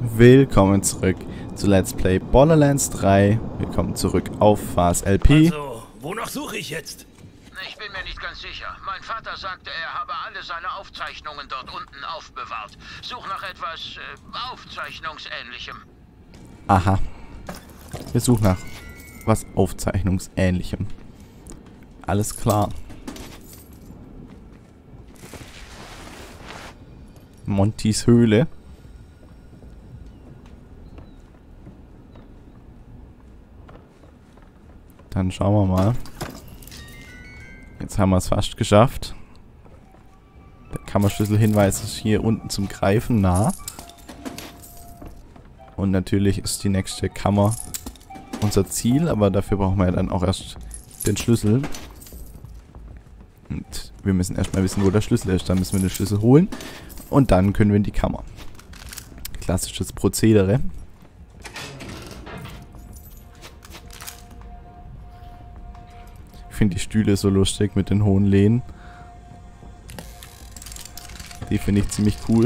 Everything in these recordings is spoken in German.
Willkommen zurück zu Let's Play Borderlands 3. Willkommen zurück auf FAS LP. Also, wonach suche ich jetzt? Ich bin mir nicht ganz sicher. Mein Vater sagte, er habe alle seine Aufzeichnungen dort unten aufbewahrt. Such nach etwas Aufzeichnungsähnlichem. Aha. Wir suchen nach was Aufzeichnungsähnlichem. Alles klar. Montys Höhle. Dann schauen wir mal. Jetzt haben wir es fast geschafft. Der Kammerschlüsselhinweis ist hier unten zum Greifen nah. Und natürlich ist die nächste Kammer unser Ziel, aber dafür brauchen wir ja dann auch erst den Schlüssel. Und wir müssen erstmal wissen, wo der Schlüssel ist. Dann müssen wir den Schlüssel holen und dann können wir in die Kammer. Klassisches Prozedere. Ich finde die Stühle so lustig mit den hohen Lehnen. Die finde ich ziemlich cool.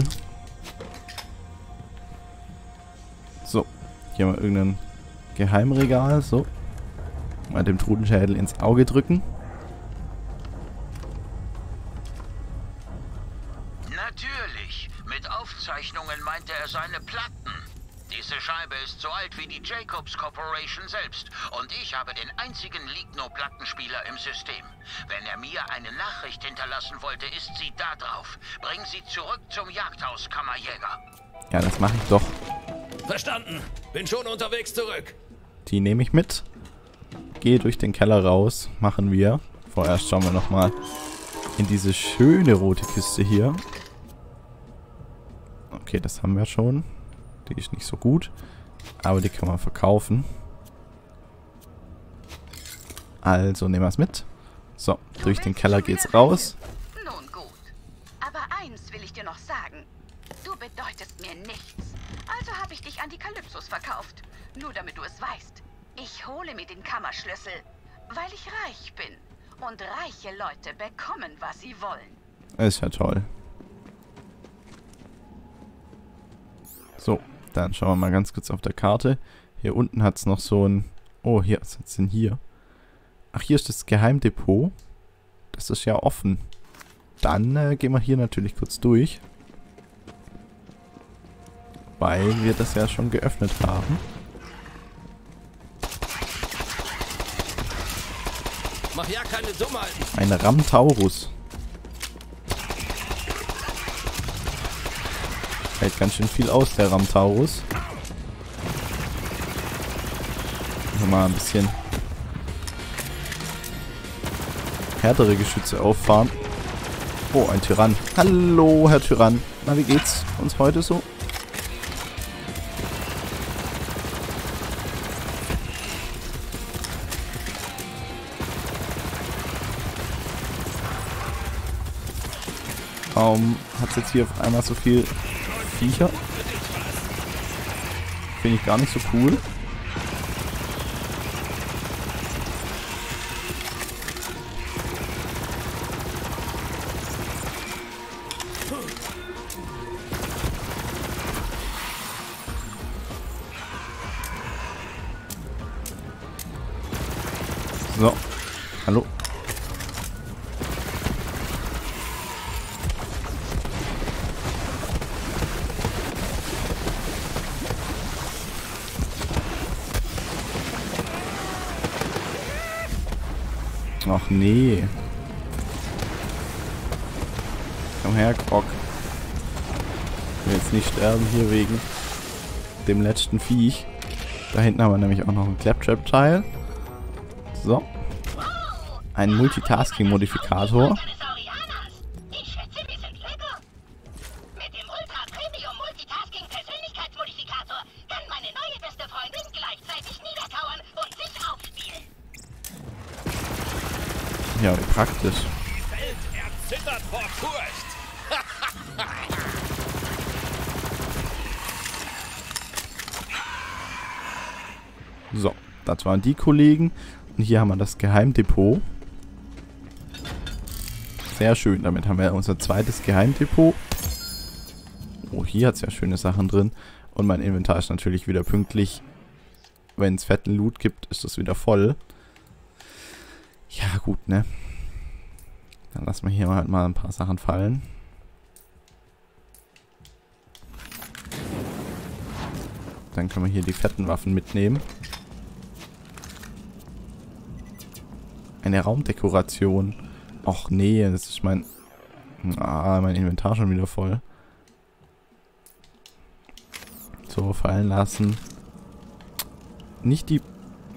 So, hier haben wir irgendein Geheimregal. So, mal dem Trudenschädel ins Auge drücken. Natürlich. Mit Aufzeichnungen meinte er seine Platten. Diese Scheibe ist so alt wie die Jacobs Corporation selbst. Und ich habe den einzigen Ligno-Plattenspieler im System. Wenn er mir eine Nachricht hinterlassen wollte, ist sie da drauf. Bring sie zurück zum Jagdhaus, Kammerjäger. Ja, das mache ich doch. Verstanden. Bin schon unterwegs zurück. Die nehme ich mit. Gehe durch den Keller raus. Machen wir. Vorerst schauen wir nochmal in diese schöne rote Kiste hier. Okay, das haben wir schon. Die ist nicht so gut. Aber die kann man verkaufen. Also nehmen wir es mit. So, durch den Keller geht's raus. Nun gut. Aber eins will ich dir noch sagen. Du bedeutest mir nichts. Also habe ich dich an die Kalypsos verkauft. Nur damit du es weißt. Ich hole mir den Kammerschlüssel, weil ich reich bin. Und reiche Leute bekommen, was sie wollen. Ist ja toll. So, dann schauen wir mal ganz kurz auf der Karte. Hier unten hat es noch so ein... Oh, hier, was ist denn hier? Ach, hier ist das Geheimdepot. Das ist ja offen. Dann gehen wir hier natürlich kurz durch. Weil wir das ja schon geöffnet haben. Mach ja keine Dummheiten. Ein Ramtaurus. Hält ganz schön viel aus, der Ramtaurus. Mal ein bisschen härtere Geschütze auffahren. Oh, ein Tyrann. Hallo, Herr Tyrann. Na, wie geht's uns heute so? Warum hat es jetzt hier auf einmal so viel Viecher? Finde ich gar nicht so cool. So, hallo. Ach nee. Komm her, Krog. Ich will jetzt nicht sterben hier wegen dem letzten Viech. Da hinten haben wir nämlich auch noch ein Claptrap-Teil. So. Ein Multitasking-Modifikator. Ja, wie praktisch. Die Welt erzittert vor Furcht. So, das waren die Kollegen. Und hier haben wir das Geheimdepot. Sehr schön, damit haben wir unser zweites Geheimdepot. Oh, hier hat es ja schöne Sachen drin. Und mein Inventar ist natürlich wieder pünktlich. Wenn es fetten Loot gibt, ist das wieder voll. Ja, gut, ne? Dann lassen wir hier halt mal ein paar Sachen fallen. Dann können wir hier die fetten Waffen mitnehmen. Eine Raumdekoration. Och nee, das ist mein Inventar schon wieder voll. So, fallen lassen. Nicht die...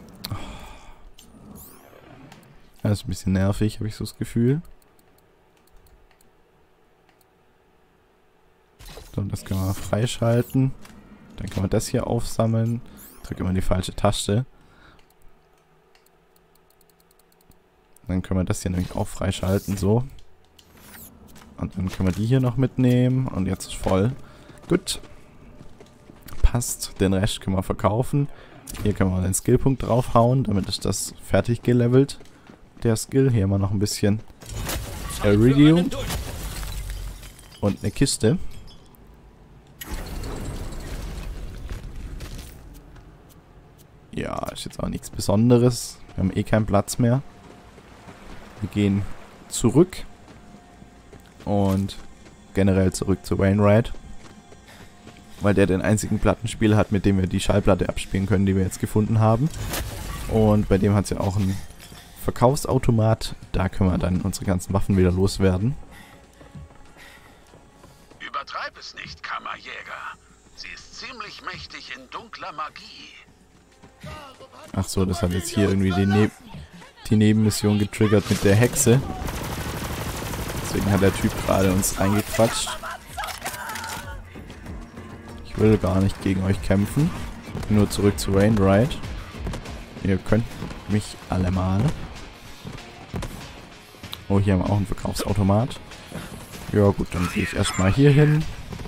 Das ist ein bisschen nervig, habe ich so das Gefühl. So, das können wir freischalten. Dann können wir das hier aufsammeln. Drück immer die falsche Taste. Dann können wir das hier nämlich auch freischalten, so. Und dann können wir die hier noch mitnehmen. Und jetzt ist voll. Gut. Passt. Den Rest können wir verkaufen. Hier können wir den Skillpunkt draufhauen. Damit ist das fertig gelevelt. Der Skill. Hier haben wir noch ein bisschen Iridium. Und eine Kiste. Ja, ist jetzt auch nichts Besonderes. Wir haben eh keinen Platz mehr. Wir gehen zurück. Und generell zurück zu Wainwright. Weil der den einzigen Plattenspieler hat, mit dem wir die Schallplatte abspielen können, die wir jetzt gefunden haben. Und bei dem hat es ja auch einen Verkaufsautomat. Da können wir dann unsere ganzen Waffen wieder loswerden. Übertreib es nicht, Kammerjäger. Sie ist ziemlich mächtig in dunkler Magie. Ach so, das hat jetzt hier irgendwie die Nebenmission getriggert mit der Hexe. Deswegen hat der Typ gerade uns reingequatscht. Ich will gar nicht gegen euch kämpfen. Nur zurück zu Wainwright. Ihr könnt mich alle mal. Oh, hier haben wir auch einen Verkaufsautomat. Ja gut, dann gehe ich erstmal hier hin.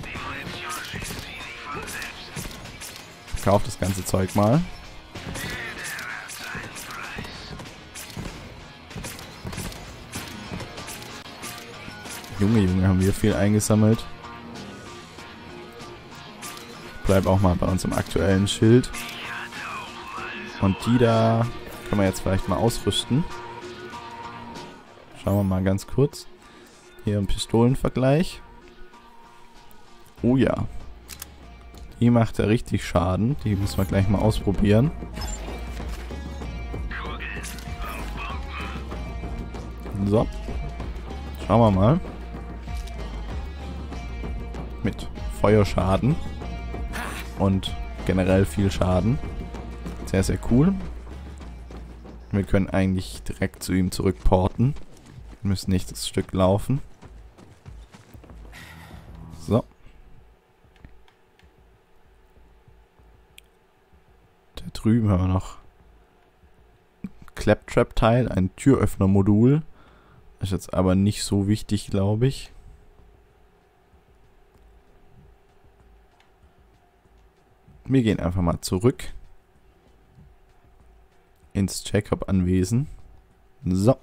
Verkauf das ganze Zeug mal. Junge, haben wir viel eingesammelt. Bleib auch mal bei uns im aktuellen Schild. Und die da können wir jetzt vielleicht mal ausrüsten. Schauen wir mal ganz kurz. Hier ein Pistolenvergleich. Oh ja. Die macht ja richtig Schaden. Die müssen wir gleich mal ausprobieren. So. Schauen wir mal. Mit Feuerschaden. Und generell viel Schaden. Sehr, sehr cool. Wir können eigentlich direkt zu ihm zurückporten. Wir müssen nicht das Stück laufen. So. Da drüben haben wir noch ein Claptrap-Teil, ein Türöffner-Modul. Ist jetzt aber nicht so wichtig, glaube ich. Wir gehen einfach mal zurück ins Jacob-Anwesen. So.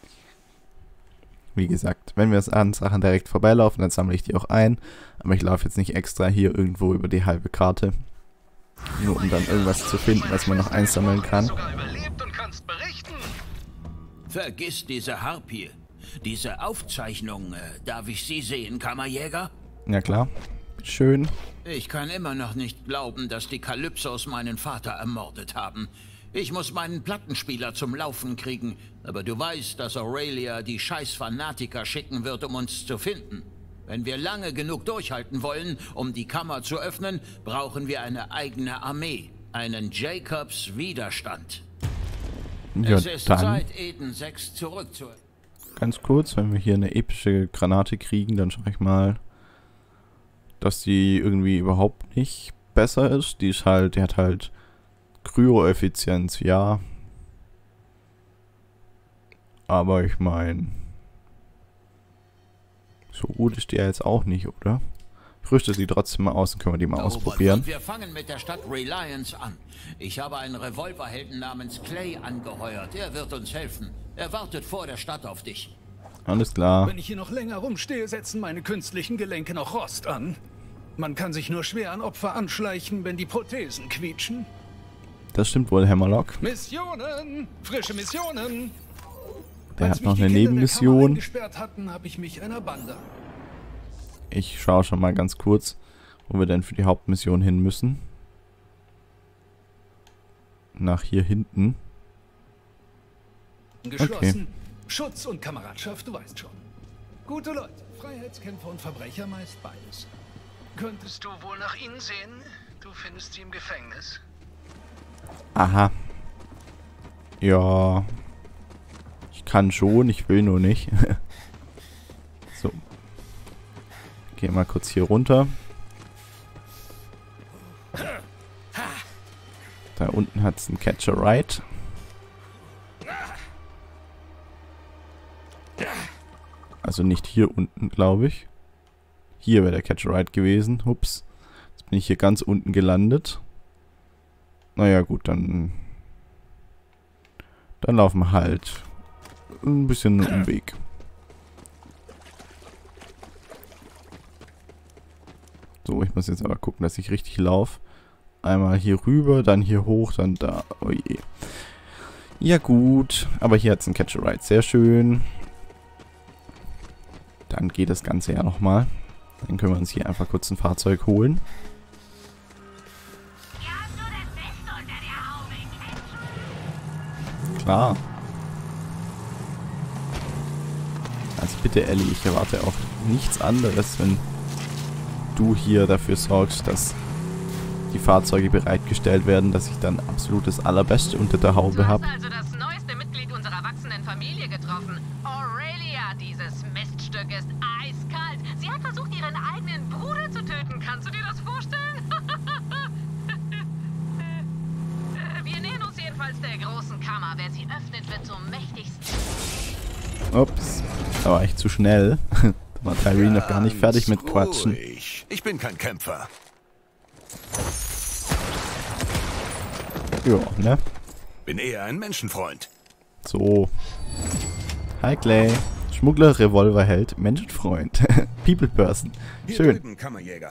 Wie gesagt, wenn wir an Sachen direkt vorbeilaufen, dann sammle ich die auch ein. Aber ich laufe jetzt nicht extra hier irgendwo über die halbe Karte. Nur um dann irgendwas zu finden, was man noch einsammeln kann. Vergiss diese Harpie. Diese Aufzeichnung, darf ich sie sehen, Kammerjäger? Ja klar. Schön. Ich kann immer noch nicht glauben, dass die Kalypsos meinen Vater ermordet haben. Ich muss meinen Plattenspieler zum Laufen kriegen, aber du weißt, dass Aurelia die scheiß Fanatiker schicken wird, um uns zu finden. Wenn wir lange genug durchhalten wollen, um die Kammer zu öffnen, brauchen wir eine eigene Armee, einen Jacobs-Widerstand. Ja, es ist dann Zeit, Eden 6 zurückzuholen. ganz kurz, wenn wir hier eine epische Granate kriegen, dann schaue ich mal, dass die irgendwie überhaupt nicht besser ist. Die hat halt Kryo-Effizienz, ja. Aber ich meine, so gut ist die ja jetzt auch nicht, oder? Ich rüste sie trotzdem mal aus und können wir die mal ausprobieren. Wir fangen mit der Stadt Reliance an. Ich habe einen Revolverhelden namens Clay angeheuert. Er wird uns helfen. Er wartet vor der Stadt auf dich. Alles klar. Wenn ich hier noch länger rumstehe, setzen meine künstlichen Gelenke noch Rost an. Man kann sich nur schwer an Opfer anschleichen, wenn die Prothesen quietschen. Das stimmt wohl, Hammerlock. Missionen! Frische Missionen! Der Als hat noch mich eine die Kinder in der Kammer Nebenmission. eingesperrt hatten, habe ich mich einer Bande. Ich schaue schon mal ganz kurz, wo wir denn für die Hauptmission hin müssen. Nach hier hinten. Geschlossen. Schutz und Kameradschaft, du weißt schon. Gute Leute, Freiheitskämpfer und Verbrecher, meist beides. Könntest du wohl nach ihnen sehen? Du findest sie im Gefängnis. Aha. Ja. Ich kann schon, ich will nur nicht. So. Geh mal kurz hier runter. Da unten hat es einen Catch-a-Ride. Also nicht hier unten, glaube ich. Hier wäre der Catch-a-Ride gewesen. Ups. Jetzt bin ich hier ganz unten gelandet. Naja gut, dann laufen wir halt ein bisschen einen Umweg. So, ich muss jetzt aber gucken, dass ich richtig laufe. Einmal hier rüber, dann hier hoch, dann da. Oh je. Ja gut, aber hier hat es einen Catch-a-Ride. Sehr schön. Dann geht das Ganze ja nochmal. Dann können wir uns hier einfach kurz ein Fahrzeug holen. Klar. Also bitte Ellie, ich erwarte auch nichts anderes, wenn du hier dafür sorgst, dass die Fahrzeuge bereitgestellt werden, dass ich dann absolut das Allerbeste unter der Haube habe. Du hast also das neueste Mitglied unserer wachsenden Familie getroffen. Aurelia, dieses Miststück ist eiskalt. Sie hat versucht, ihren eigenen Bruder zu töten. Kannst du dir das vorstellen? Wir nähern uns jedenfalls der großen Kammer. Wer sie öffnet, wird zum mächtigsten. Ups, da war ich zu schnell. Da war Tyreen noch gar nicht fertig mit Quatschen. Ruhig. Ich bin kein Kämpfer. Ja, ne? Bin eher ein Menschenfreund. So. Hi Clay. Schmuggler, Revolverheld, Menschenfreund. People Person. Hier Schön. drüben, Kammerjäger.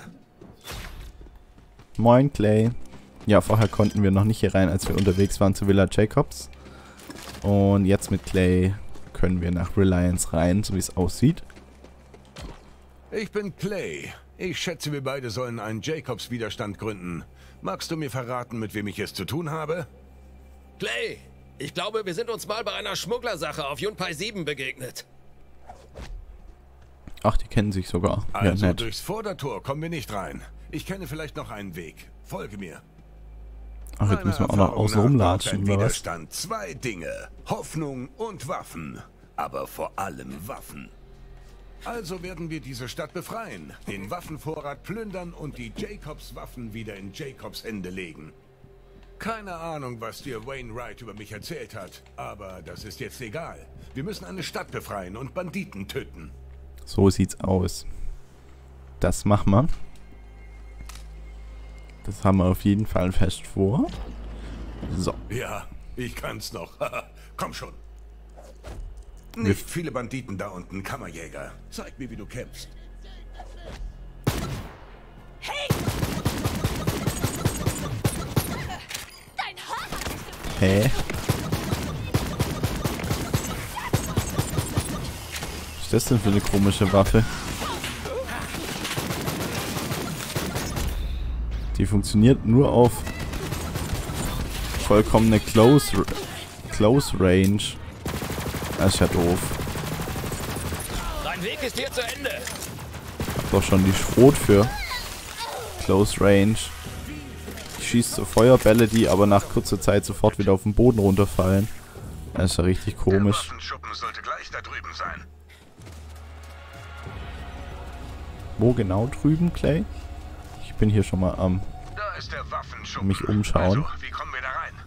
Moin Clay. Ja, vorher konnten wir noch nicht hier rein, als wir unterwegs waren zu Villa Jacobs. Und jetzt mit Clay können wir nach Reliance rein, so wie es aussieht. Ich bin Clay. Ich schätze, wir beide sollen einen Jacobs-Widerstand gründen. Magst du mir verraten, mit wem ich es zu tun habe? Clay, ich glaube, wir sind uns mal bei einer Schmugglersache auf Yunpai 7 begegnet. Ach, die kennen sich sogar. Ja, Also nett. durchs Vordertor kommen wir nicht rein. Ich kenne vielleicht noch einen Weg. Folge mir. Ach, jetzt müssen wir auch noch außen rumlatschen, oder was? Widerstand zwei Dinge. Hoffnung und Waffen. Aber vor allem Waffen. Also werden wir diese Stadt befreien, den Waffenvorrat plündern und die Jacobs-Waffen wieder in Jacobs Hände legen. Keine Ahnung, was dir Wainwright über mich erzählt hat, aber das ist jetzt egal. Wir müssen eine Stadt befreien und Banditen töten. So sieht's aus. Das machen wir. Das haben wir auf jeden Fall fest vor. So. Ja, ich kann's noch. Komm schon. Nicht viele Banditen da unten, Kammerjäger. Zeig mir, wie du kämpfst. Hä? Was ist das denn für eine komische Waffe? Die funktioniert nur auf vollkommene Close Range. Das ist ja doof. Dein Weg ist hier zu Ende. Hab doch schon die Schrot für Close Range. Ich schieße so Feuerbälle, die aber nach kurzer Zeit sofort wieder auf den Boden runterfallen. Das ist ja richtig komisch. Der Waffenschuppen sollte gleich da drüben sein. Wo genau drüben, Clay? Ich bin hier schon mal am Da ist der Waffenschuppen. mich umschauen. Also, wie kommen wir da rein?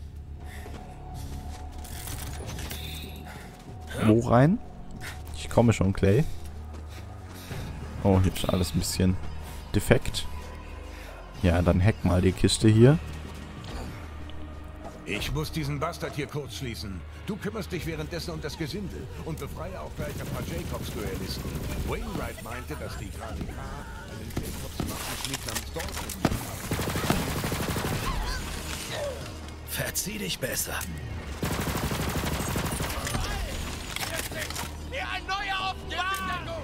Wo rein? Ich komme schon, Clay. Oh, hier ist alles ein bisschen defekt. Ja, dann hack mal die Kiste hier. Ich muss diesen Bastard hier kurz schließen. Du kümmerst dich währenddessen um das Gesindel und befreie auch gleich ein paar Jacobs-Duellisten. Wainwright meinte, dass die KDK einen Jacobs-Waffenschmied namens Dalton haben. Verzieh dich besser. Ein neuer Auftrag!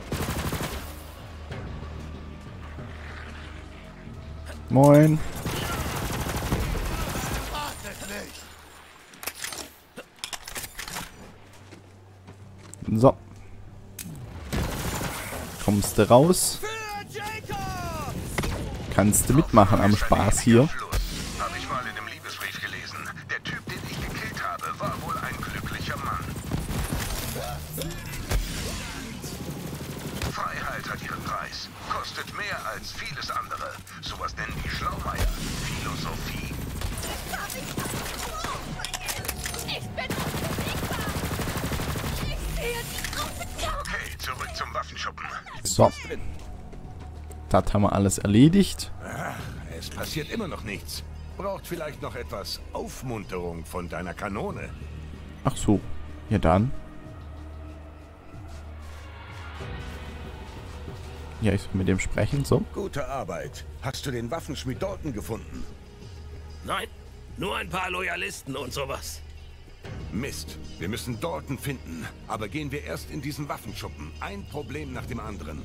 Moin. So. Kommst du raus? Kannst du mitmachen am Spaß hier? Habe ich mal in einem Liebesbrief gelesen. Der Typ, den ich gekillt habe, war wohl ein glücklicher Mann. Freiheit hat ihren Preis. Kostet mehr als vieles andere. Sowas nennen die Schlaumeier. Philosophie. Ich bin unbesiegbar. Ich sehe die große Klappe. Okay, zurück zum Waffenschuppen. So. Das haben wir alles erledigt. Es passiert immer noch nichts. Braucht vielleicht noch etwas Aufmunterung von deiner Kanone. Ach so. Ja dann. Ja, ich soll mit dem sprechen, so. Gute Arbeit. Hast du den Waffenschmied Dalton gefunden? Nein, nur ein paar Loyalisten und sowas. Mist. Wir müssen Dalton finden. Aber gehen wir erst in diesen Waffenschuppen. Ein Problem nach dem anderen.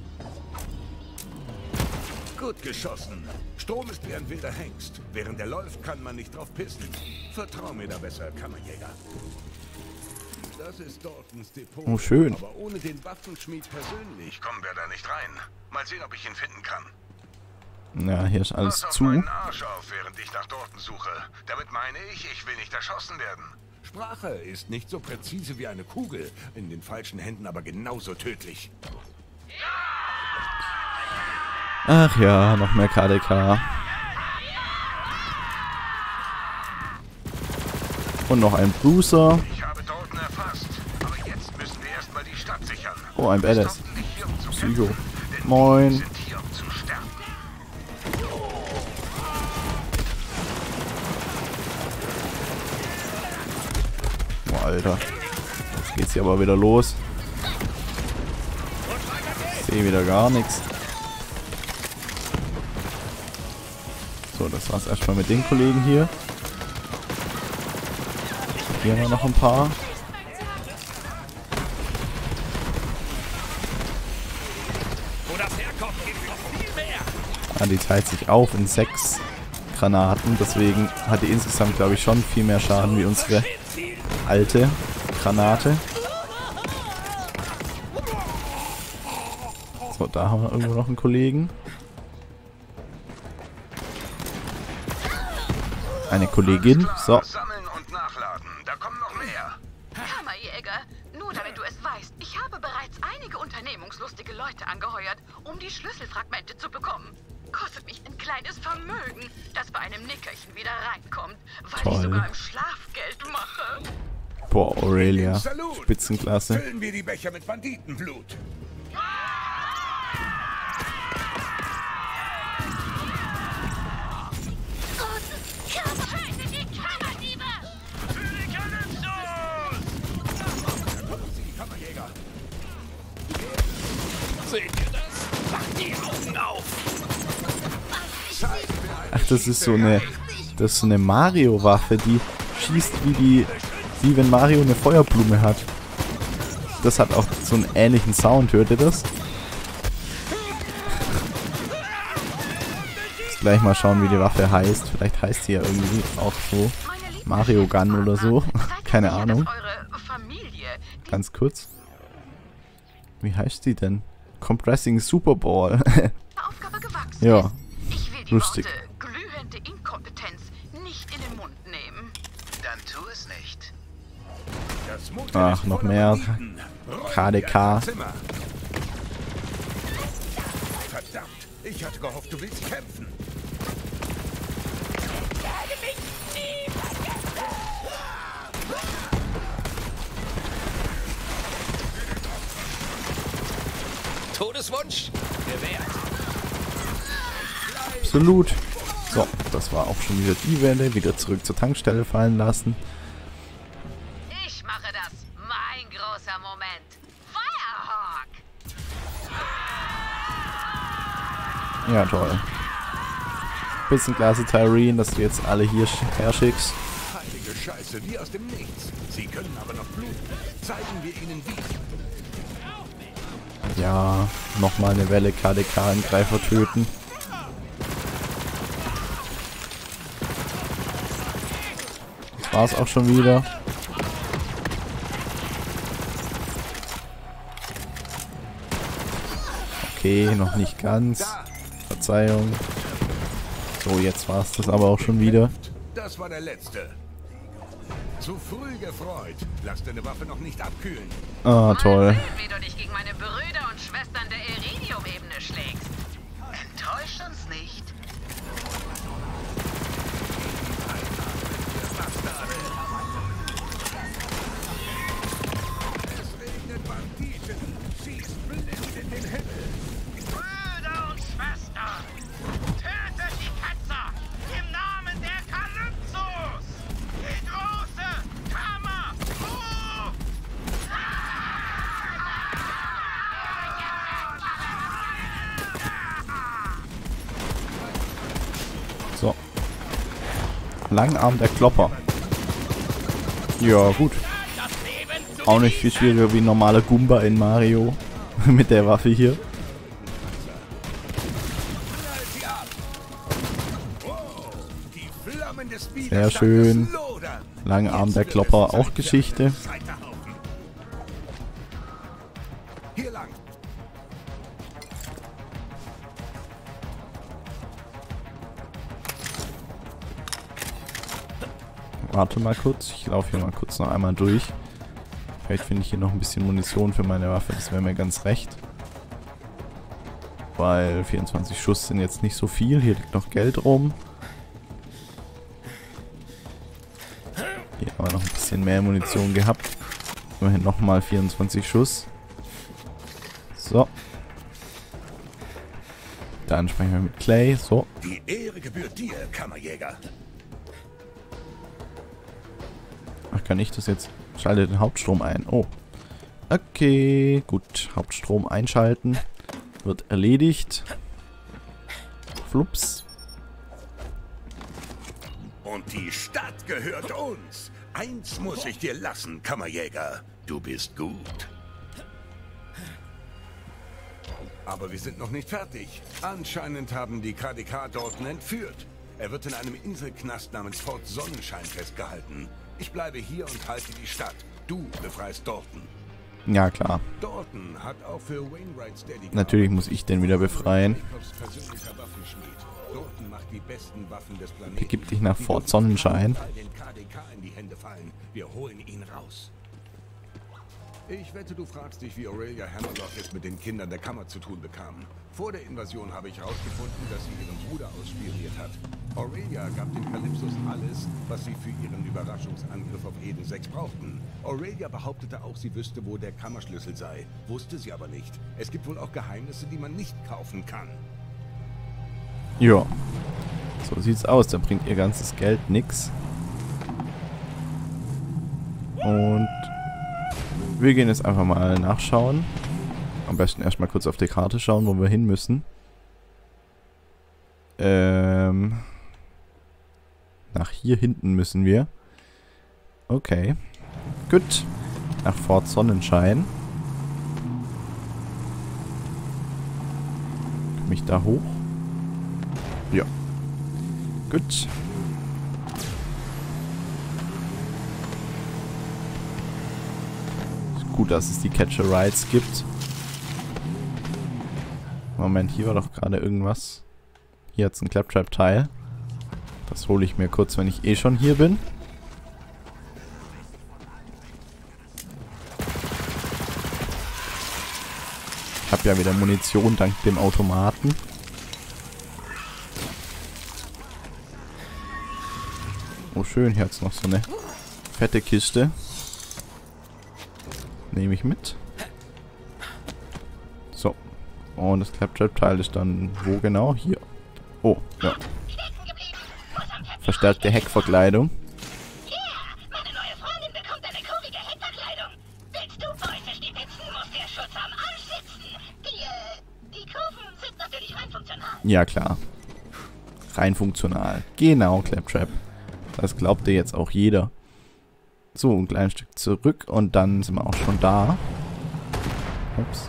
Gut geschossen. Strom ist wie ein wilder Hengst. Während er läuft, kann man nicht drauf pissen. Vertrau mir da besser, Kammerjäger. Das ist Daltons Depot. Oh, schön. Aber ohne den Waffenschmied persönlich kommen wir da nicht rein. Mal sehen, ob ich ihn finden kann. Ja, hier ist alles Pass auf zu. meinen Arsch auf, während ich nach Dalton suche. Damit meine ich will nicht erschossen werden. Sprache ist nicht so präzise wie eine Kugel, in den falschen Händen aber genauso tödlich. Ach ja, noch mehr KDK. Und noch ein Bruiser. Ich habe Dalton erfasst, aber jetzt müssen wir erstmal die Stadt sichern. Oh, ein Badass. Wir stoppen nicht hier, um zu Psycho. kämpfen, denn Moin. wir sind hier, um zu sterben. Oh, Alter. Jetzt geht's hier aber wieder los. Ich sehe wieder gar nichts. So, das war's erstmal mit den Kollegen hier. Hier haben wir noch ein paar. Wo das herkommt, gibt noch viel mehr. Ah, die teilt sich auf in 6 Granaten. Deswegen hat die insgesamt, glaube ich, schon viel mehr Schaden wie unsere alte Granate. So, da haben wir irgendwo noch einen Kollegen. Eine Kollegin. So. Sammeln und nachladen. Da kommen noch mehr. Kammerjäger, nur damit du es weißt, ich habe bereits einige unternehmungslustige Leute angeheuert, um die Schlüsselfragmente zu bekommen. Kostet mich ein kleines Vermögen, das bei einem Nickerchen wieder reinkommt, weil Toll. ich sogar im Schlaf Geld mache. Boah, Aurelia. Salut. Spitzenklasse. Füllen wir die Becher mit Banditenblut. Töte die Kammerdiebe! Kammerjäger. Seht ihr das? Macht die Augen auf! Ach, das ist so eine... Das ist so eine Mario-Waffe, die schießt wie wenn Mario eine Feuerblume hat. Das hat auch so einen ähnlichen Sound, hört ihr das? Jetzt gleich mal schauen, wie die Waffe heißt. Vielleicht heißt sie ja irgendwie auch so Mario Gun oder so. Keine Ahnung. Ganz kurz. Wie heißt die denn? Compressing Super Ball. Ja. Ich will die Lustig. Worte glühende Inkompetenz nicht in den Mund nehmen. Dann tu es nicht. Das Motel Ach, ist noch voller mehr. Banditen. Räumen KDK. wir das Zimmer. Verdammt, ich hatte gehofft, du willst kämpfen. Todeswunsch? Gewährt. Absolut. So, das war auch schon wieder die Welle. Wieder zurück zur Tankstelle fallen lassen. Ich mache das. Mein großer Moment. Firehawk! Ja, toll. Bisschen klasse, Tyreen, dass du jetzt alle hier herschickst. Heilige Scheiße, wie aus dem Nichts. Sie können aber noch bluten. Zeigen wir ihnen wie. Ja, nochmal eine Welle KDK-Angreifer töten. Das war's auch schon wieder. Okay, noch nicht ganz. Verzeihung. So, jetzt war's das aber auch schon wieder. Das war der letzte. Zu früh gefreut. Lass deine Waffe noch nicht abkühlen. Ah, toll. Mal sehen, wie du dich gegen meine Brüder und Schwestern der Iridium-Ebene schlägst. Enttäuscht uns nicht. Es regnet Banditen. Schießt blind in den Himmel. Brüder und Schwestern, tötet die Ketzer im Namen der Kalypsos! Die große Kammer! So. Langarm der Klopper. Ja, gut. Auch nicht viel schwieriger wie ein normaler Goomba in Mario. Mit der Waffe hier. Die Flammen des Sehr schön. Widerstandes lodern. Langarm der Klopper, auch Geschichte. Hier lang. Warte mal kurz. Ich laufe hier mal kurz noch einmal durch. Vielleicht finde ich hier noch ein bisschen Munition für meine Waffe. Das wäre mir ganz recht. Weil 24 Schuss sind jetzt nicht so viel. Hier liegt noch Geld rum. Hier haben wir noch ein bisschen mehr Munition gehabt. Immerhin nochmal 24 Schuss. So. Dann sprechen wir mit Clay. So. Die Ehre gebührt dir, Kammerjäger. Ach, kann ich das jetzt? Schalte den Hauptstrom ein. Oh. Okay, gut. Hauptstrom einschalten. Wird erledigt. Flups. Und die Stadt gehört uns. Eins muss ich dir lassen, Kammerjäger. Du bist gut. Aber wir sind noch nicht fertig. Anscheinend haben die KDK Dorten entführt. Er wird in einem Inselknast namens Fort Sonnenschein festgehalten. Ich bleibe hier und halte die Stadt. Du befreist Dorten. Ja, klar. Dorten hat auch für Wainwrights Daddy Natürlich muss ich den wieder befreien. Jacobs persönlicher Waffenschmied. Dorten macht die besten Waffen des Planeten. Begib dich nach Fort Sonnenschein. Den KDK in die Hände fallen. Wir holen ihn raus. Ich wette, du fragst dich, wie Aurelia Hammerlock es mit den Kindern der Kammer zu tun bekam. Vor der Invasion habe ich herausgefunden, dass sie ihren Bruder ausspioniert hat. Aurelia gab den Kalypsos alles, was sie für ihren Überraschungsangriff auf Eden 6 brauchten. Aurelia behauptete auch, sie wüsste, wo der Kammerschlüssel sei. Wusste sie aber nicht. Es gibt wohl auch Geheimnisse, die man nicht kaufen kann. Ja. So sieht's aus. Da bringt ihr ganzes Geld nix. Und wir gehen jetzt einfach mal nachschauen. Am besten erstmal kurz auf die Karte schauen, wo wir hin müssen. Nach hier hinten müssen wir. Okay. Gut. Nach Fort Sonnenschein. Komme ich da hoch? Ja. Gut. Gut, dass es die Catch-a-Rides gibt. Moment, hier war doch gerade irgendwas. Hier hat es ein Claptrap-Teil. Das hole ich mir kurz, wenn ich eh schon hier bin. Ich habe ja wieder Munition dank dem Automaten. Oh schön, hier hat es noch so eine fette Kiste. Nehme ich mit. So. Und das Claptrap-Teil ist dann wo genau? Hier. Oh, ja. verstärkte Heckverkleidung. Yeah, meine neue Freundin bekommt eine kurvige Heckverkleidung. Willst du Beute stibitzen, muss der Schutz am Arsch sitzen. Die Kurven sind natürlich rein funktional. Ja, klar. Rein funktional. Genau, Claptrap. Das glaubte jetzt auch jeder. So, ein kleines Stück zurück und dann sind wir auch schon da. Ups.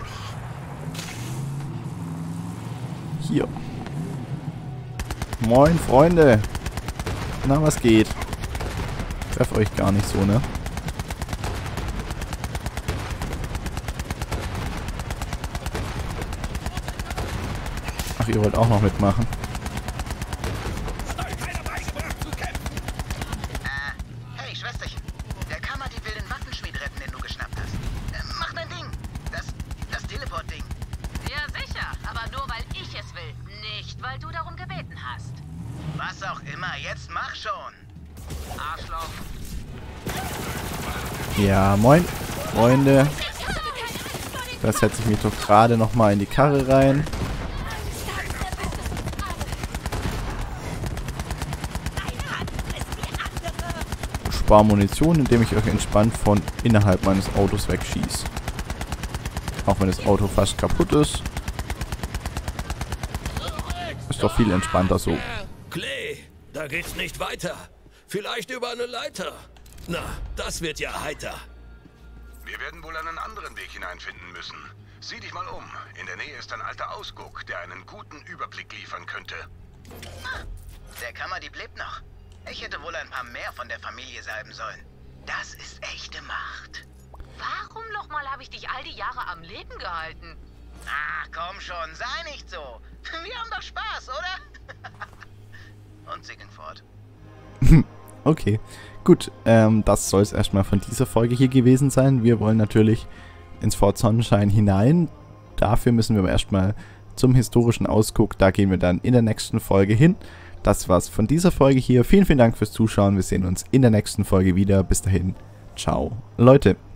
Hier. Moin, Freunde. Na, was geht? Treff euch gar nicht so, ne? Ach, ihr wollt auch noch mitmachen. Hey, Schwesterchen. Der Kammerdieb will den Waffenschmied retten, den du geschnappt hast. Mach dein Ding. Das Teleport-Ding. Ja, sicher. Aber nur, weil ich es will. Nicht, weil du darum gebeten hast. Was auch immer, jetzt mach schon. Arschloch. Ja, moin, Freunde. Da setze ich mich doch gerade nochmal in die Karre rein. Spare Munition, indem ich euch entspannt von innerhalb meines Autos wegschieße. Auch wenn das Auto fast kaputt ist. Ist doch viel entspannter so. Clay, da geht's nicht weiter. Vielleicht über eine Leiter. Na, das wird ja heiter. Wir werden wohl einen anderen Weg hineinfinden müssen. Sieh dich mal um. In der Nähe ist ein alter Ausguck, der einen guten Überblick liefern könnte. Der Kammerdieb lebt noch. Ich hätte wohl ein paar mehr von der Familie salben sollen. Das ist echte Macht. Warum nochmal habe ich dich all die Jahre am Leben gehalten? Ach, komm schon, sei nicht so. Wir haben doch Spaß, oder? Und sie ging fort. Okay, gut. Das soll es erstmal von dieser Folge hier gewesen sein. Wir wollen natürlich ins Fort Sonnenschein hinein. Dafür müssen wir aber erstmal zum historischen Ausguck. Da gehen wir dann in der nächsten Folge hin. Das war's von dieser Folge hier. Vielen, vielen Dank fürs Zuschauen. Wir sehen uns in der nächsten Folge wieder. Bis dahin. Ciao, Leute.